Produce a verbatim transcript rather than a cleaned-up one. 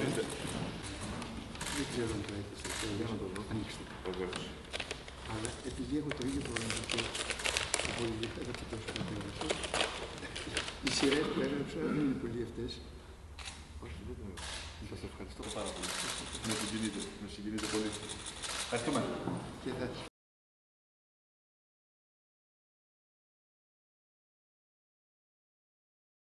γίνεται. Δεν ξέρω αν το έχεις. Για να το δω. Ανοίξτε. Βεβαίως. Αλλά επειδή έχω το ίδιο πρόβλημα και από ιδιαίτερα και τόσο κατέβασα, οι σειρές που έγραψα δεν είναι πολύ αυτές. Όχι, δεν το έχω. Σας ευχαριστώ πάρα πολύ. Με συγκινείτε, με συγκινείτε πολύ. Ευχαριστούμε. Και θα τις